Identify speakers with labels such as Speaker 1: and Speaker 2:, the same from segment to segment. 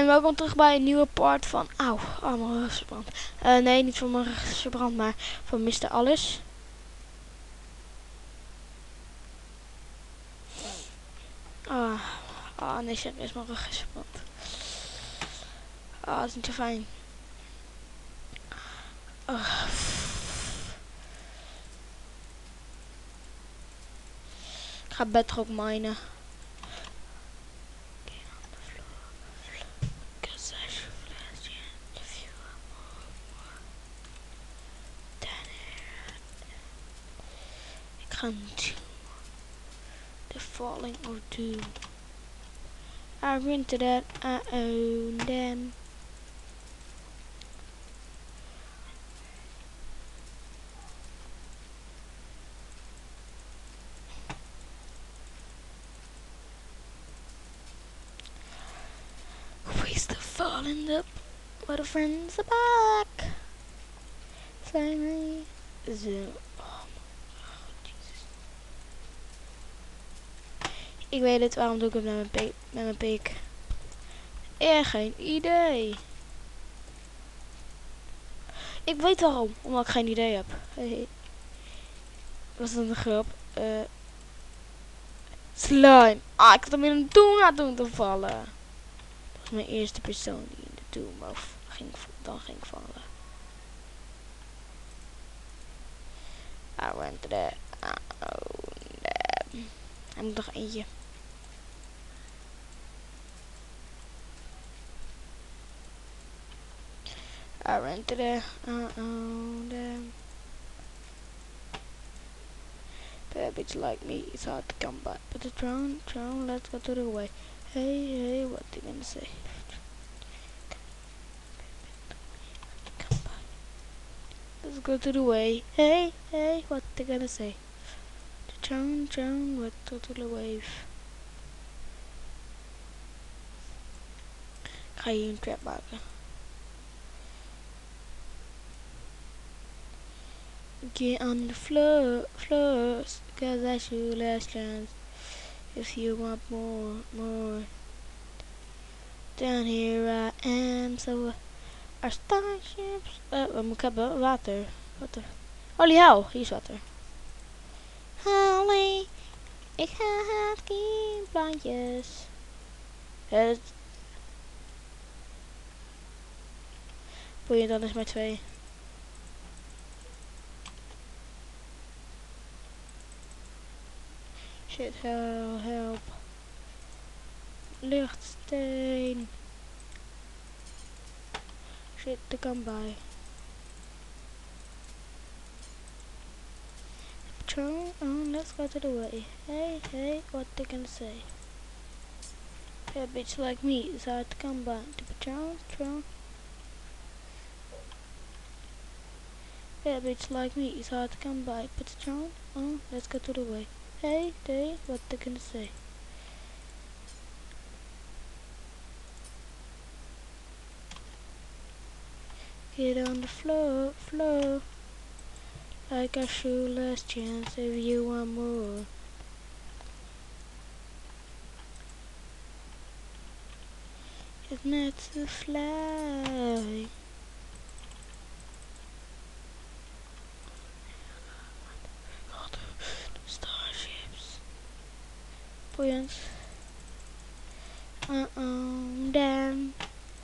Speaker 1: En welkom terug bij een nieuwe part van... Auw, mijn rug is verbrand. Nee, niet van mijn rug is verbrand, maar van Mr. Alles. Nee, serieus, mijn rug is verbrand. Dat is niet zo fijn. Ik ga bedrock minen. Ik ga niet. The Falling of Doom. I rented that, I own them. We still falling up, but our friends are back. Finally, ik weet het, waarom doe ik het met mijn pik? Geen idee. Ik weet waarom, omdat ik geen idee heb. Hey. Was dat een grap? Slime. Ik had hem in een doom laten te vallen. Dat was mijn eerste persoon die in de doom ging vallen. I went to that. Hij moet nog eentje. I ran to the bad bitch like me, it's hard to come by. But the throne, let's go to the way. Hey, what they gonna say? Let's go to the way. Hey, what they gonna say? The throne, let's go to the wave. Ik ga hier een trap maken. Get on the floors, cause that's your last chance. If you want more. Down here I am, so our starships. Wat moet ik hebben? Water. Holy hell, hier is water. Holly, ik haat geen plantjes. Boeien, dan is maar 2. Shit, help. Luchtsteen. Shit, er kan bij. Let's go to the way. Hey, what they gonna say? A bitch like me is hard to come by. The patron. A bitch like me is hard to come by. But the throne, let's go to the way. Hey, what they gonna say? Get on the floor. Like a shoeless chance if you want more. It's meant to fly. God, the starships. Boeiend. Damn.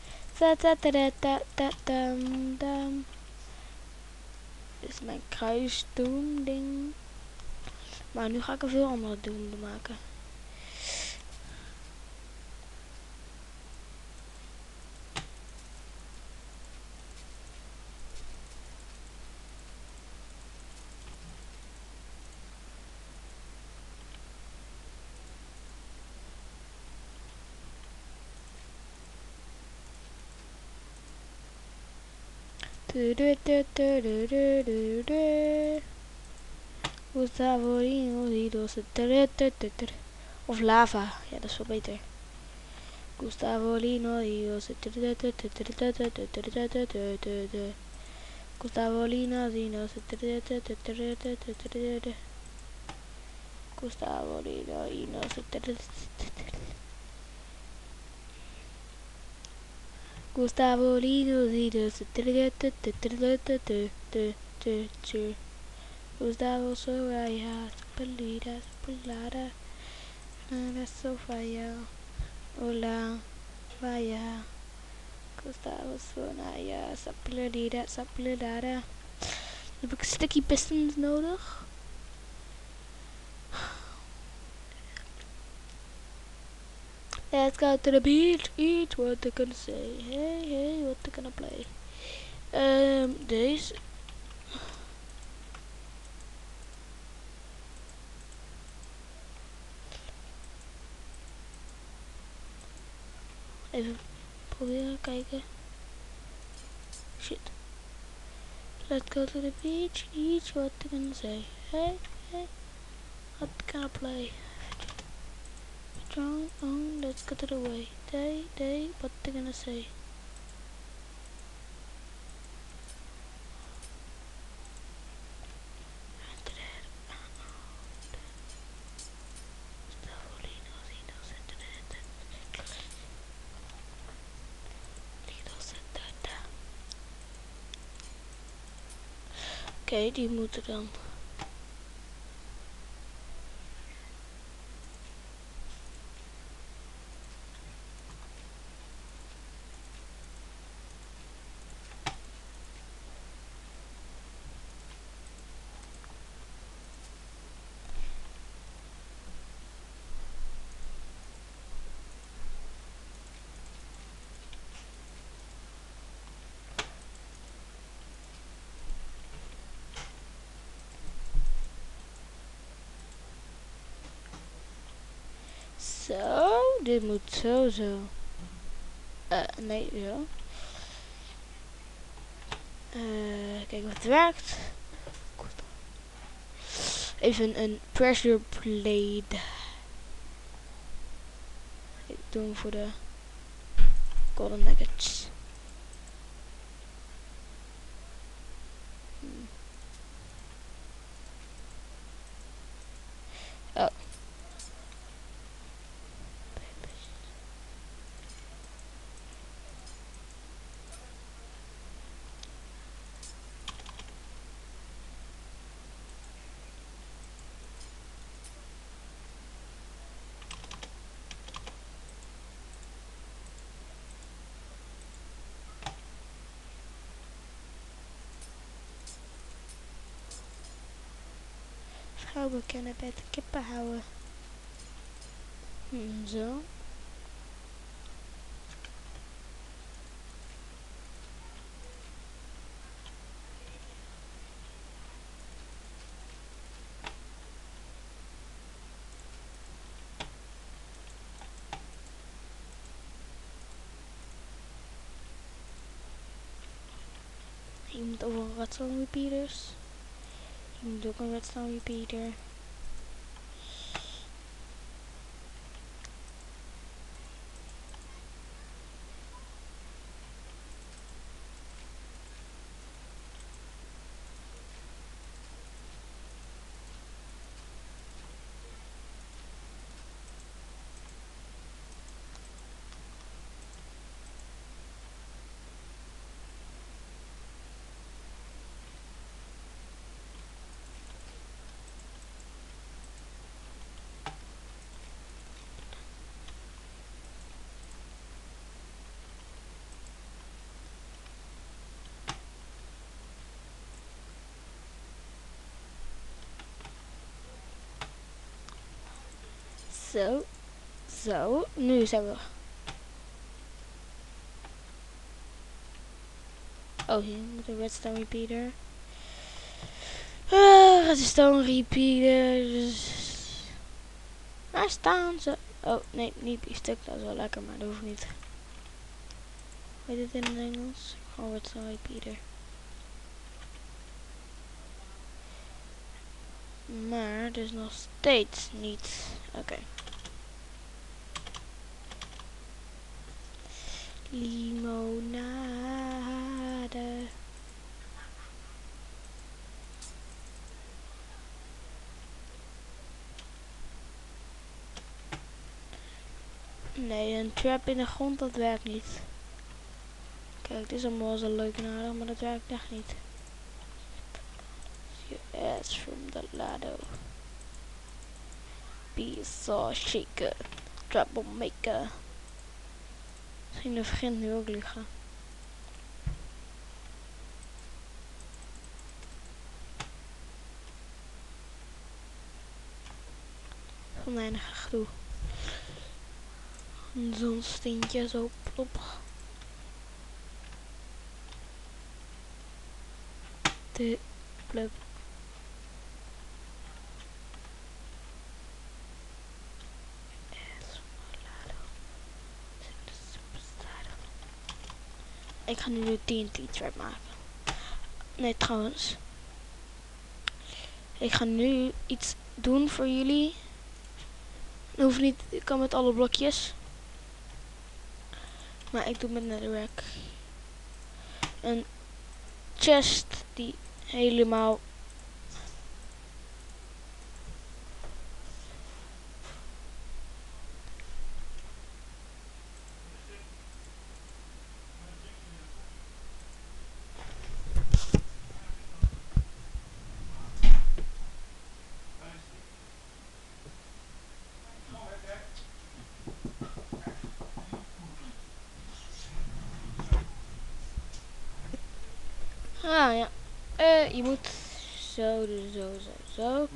Speaker 1: Dam. Dit is mijn kruisdoem ding. Maar nu ga ik er veel andere doem maken. Of lava, ja, dat is veel beter. Gustavo Lino Dios. Gustavo Lino Dinos. Gustavo Lino Dinos. Gustavo Lino Lidos. Gustavo Soraya. Pelida, pelada. Ana Sofia. Hola. Vaya. Gustavo Soraya. Sapelida, sapelada. Heb ik sticky pistons nodig? Let's go to the beach. Eat what they gonna say. Hey, what they gonna play? Deze. Even proberen kijken. Shit. Let's go to the beach. Eat what they gonna say. Hey, what they gonna play? Strong on. Let's go to the way. They, what they gonna say? Oké, die moeten dan. Zo, dit moet zo. Nee, zo. Kijken of het werkt. Even een pressure plate. Ik doe hem voor de golden nuggets. Oh. Vrouwen kunnen beter kippen houden. Zo. Je moet over een redstone repeaters. Je moet ook een redstone repeater. Zo, nu zijn we. Oh, hier moet een redstone repeater. Redstone repeater. Waar staan ze? Oh, nee, niet biefstuk. Dat is wel lekker, maar dat hoeft niet. Hoe heet het in het Engels? Gewoon redstone repeater. Maar dus nog steeds niet. Oké. Limonade. Nee, een trap in de grond, dat werkt niet. Kijk, dit is allemaal wel zo leuk en aardig, maar dat werkt echt niet. Your ass from the ladder. Be so shaker. Troublemaker. Misschien de begint nu ook liggen. Oneindige gedoe. Een zonstintje zo plop. De plop. Ik ga nu de TNT trap maken. Nee, trouwens. Ik ga nu iets doen voor jullie. Dat hoeft niet, ik kan met alle blokjes. Maar ik doe met netherrack. Een chest die helemaal... Ah ja. Je moet zo, dus zo.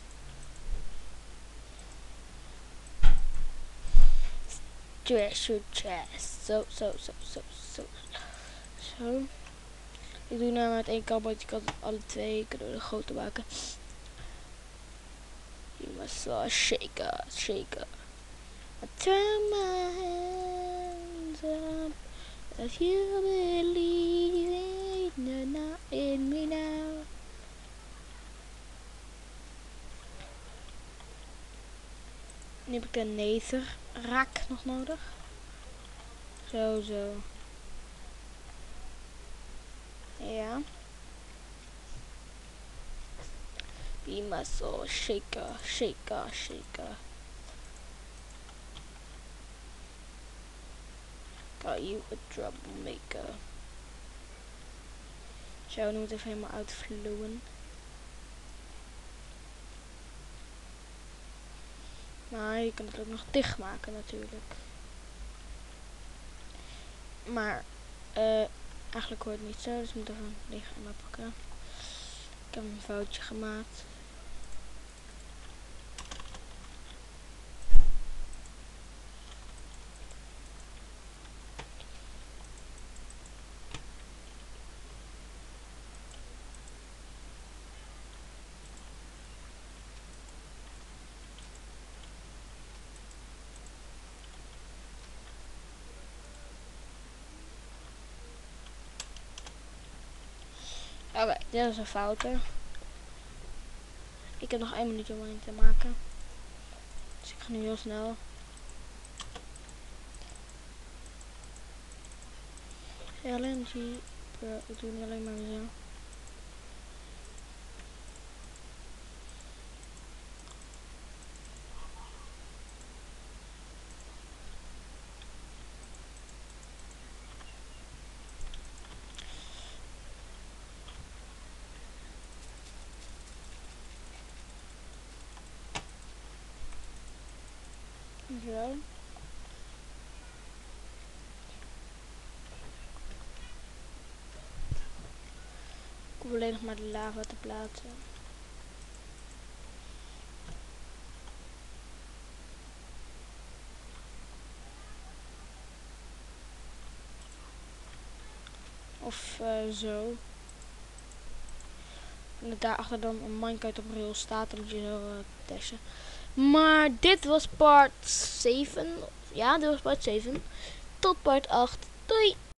Speaker 1: Treasure chest. Zo. Zo. Ik doe nou met één kant, want je kan alle twee kunnen we groter maken. You must shake. I turn my hands up. If you believe in me now. Nu heb ik de netherraak nog nodig. Zo. Ja. Be my soul shaker. Got you a troublemaker. Zo, nu moet even helemaal uitvloeien. Maar je kan het ook nog dicht maken natuurlijk. Maar eigenlijk hoort het niet zo, dus ik moet even liggen en maar pakken. Ik heb een foutje gemaakt. Oké, dit is een fout. Ik heb nog 1 minuut om erin te maken. Dus ik ga nu heel snel. LNG. Ik doe het alleen maar zo. Zo. Ik hoef alleen nog maar de lava te plaatsen. Of zo. En dat daarachter dan een minecart op rail staat, dan moet je zo testen. Maar dit was part 7. Ja, dit was part 7. Tot part 8. Doei!